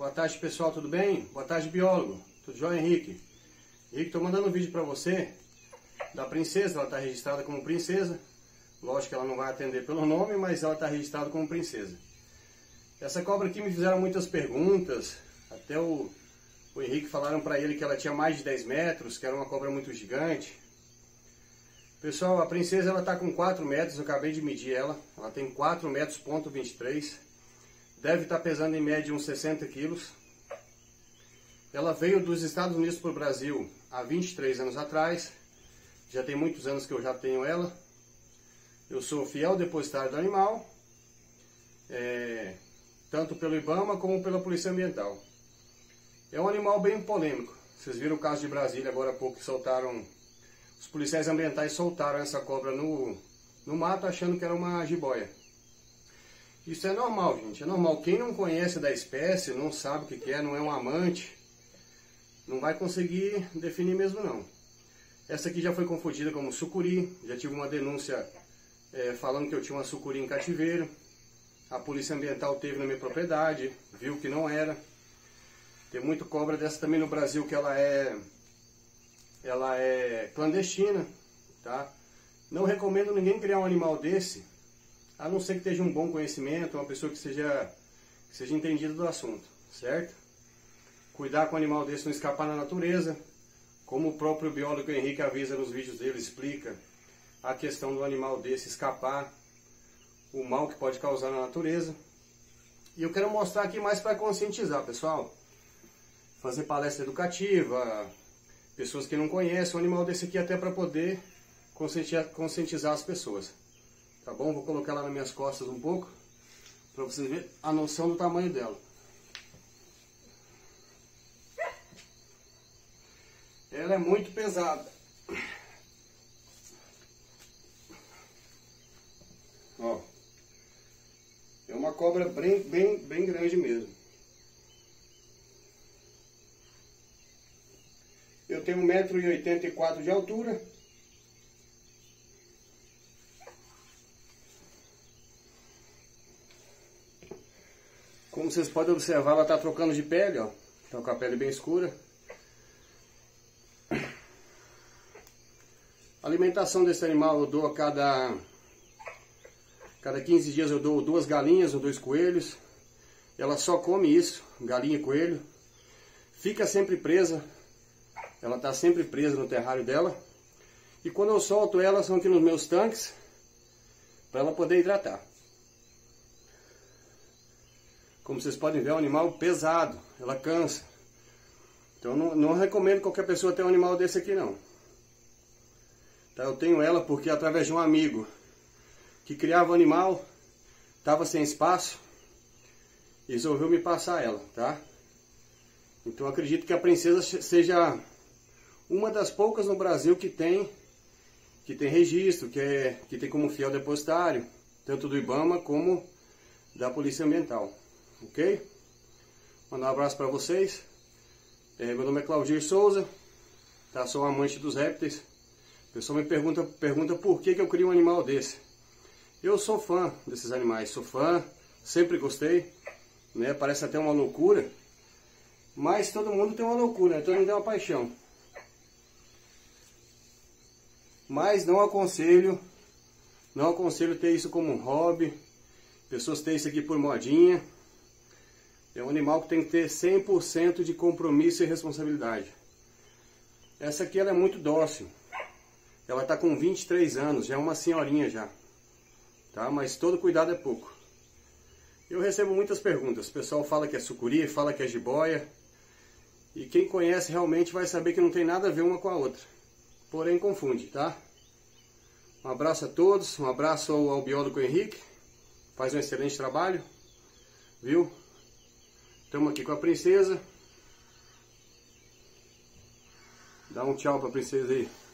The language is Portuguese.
Boa tarde, pessoal, tudo bem? Boa tarde, biólogo. Tudo jóia, Henrique? Henrique, estou mandando um vídeo para você da princesa. Ela está registrada como princesa. Lógico que ela não vai atender pelo nome, mas ela está registrada como princesa. Essa cobra aqui me fizeram muitas perguntas. Até o Henrique falaram para ele que ela tinha mais de 10 metros, que era uma cobra muito gigante. Pessoal, a princesa ela está com 4 metros, eu acabei de medir ela. Ela tem 4 metros, ponto 23. Deve estar pesando em média uns 60 quilos. Ela veio dos Estados Unidos para o Brasil há 23 anos atrás. Já tem muitos anos que eu já tenho ela. Eu sou fiel depositário do animal, tanto pelo IBAMA como pela Polícia Ambiental. É um animal bem polêmico. Vocês viram o caso de Brasília agora há pouco que soltaram... Os policiais ambientais soltaram essa cobra no mato achando que era uma jiboia. Isso é normal, gente, é normal. Quem não conhece da espécie, não sabe o que é, não é um amante, não vai conseguir definir mesmo não. Essa aqui já foi confundida como sucuri, já tive uma denúncia falando que eu tinha uma sucuri em cativeiro. A Polícia Ambiental teve na minha propriedade, viu que não era. Tem muita cobra dessa também no Brasil que ela é clandestina, tá? Não recomendo ninguém criar um animal desse, a não ser que esteja um bom conhecimento, uma pessoa que seja entendida do assunto, certo? Cuidar com um animal desse não escapar na natureza, como o próprio biólogo Henrique avisa nos vídeos dele, explica a questão do animal desse escapar, o mal que pode causar na natureza. E eu quero mostrar aqui mais para conscientizar, pessoal. Fazer palestra educativa, pessoas que não conhecem o animal desse aqui, até para poder conscientizar as pessoas. Tá bom? Vou colocar ela nas minhas costas um pouco, para vocês verem a noção do tamanho dela. Ela é muito pesada. Ó, é uma cobra bem grande mesmo. Eu tenho 1,84 m de altura. Como vocês podem observar, ela está trocando de pele, ó. Está com a pele bem escura. A alimentação desse animal eu dou a cada 15 dias eu dou 2 galinhas ou 2 coelhos. Ela só come isso, galinha e coelho. Fica sempre presa. Ela está sempre presa no terrário dela. E quando eu solto ela, são aqui nos meus tanques, para ela poder hidratar. Como vocês podem ver, é um animal pesado, ela cansa. Então não recomendo qualquer pessoa ter um animal desse aqui não. Tá, eu tenho ela porque através de um amigo que criava um animal, estava sem espaço, e resolveu me passar ela, tá? Então acredito que a princesa seja uma das poucas no Brasil que tem registro, que tem como fiel depositário, tanto do IBAMA como da Polícia Ambiental. Ok? Mandar um abraço para vocês. Meu nome é Claudir Souza, tá? Sou um amante dos répteis. O pessoal me pergunta por que eu crio um animal desse. Eu sou fã desses animais, sou fã, sempre gostei, né? Parece até uma loucura, mas todo mundo tem uma loucura, né? Todo mundo tem uma paixão. Mas não aconselho ter isso como um hobby, pessoas terem isso aqui por modinha. É um animal que tem que ter 100% de compromisso e responsabilidade. Essa aqui ela é muito dócil. Ela está com 23 anos, já é uma senhorinha já. Tá? Mas todo cuidado é pouco. Eu recebo muitas perguntas. O pessoal fala que é sucuri, fala que é jiboia. E quem conhece realmente vai saber que não tem nada a ver uma com a outra. Porém confunde, tá? Um abraço a todos, um abraço ao biólogo Henrique. Faz um excelente trabalho. Viu? Estamos aqui com a princesa. Dá um tchau para a princesa aí.